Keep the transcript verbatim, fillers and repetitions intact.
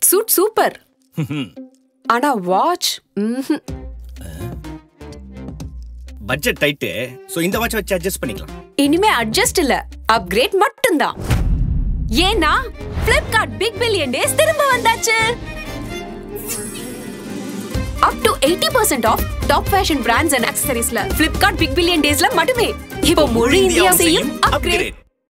Suit super. ஆனா watch budget tight. So இந்த watch வச்சு அட்ஜஸ்ட் பண்ணிக்கலாம். இனிமே அட்ஜஸ்ட் இல்ல, அப்கிரேட் மட்டும்தான். ஏன்னா FLIPKART பிக் பில்லியன் டேஸ் திரும்ப வந்தாச்சு. up to eighty percent off top fashion brands and accessoriesல FLIPKART பிக் பில்லியன் டேஸ்ல மட்டுமே. இப்போ முழு இந்தியாவையும் அப்கிரேட்.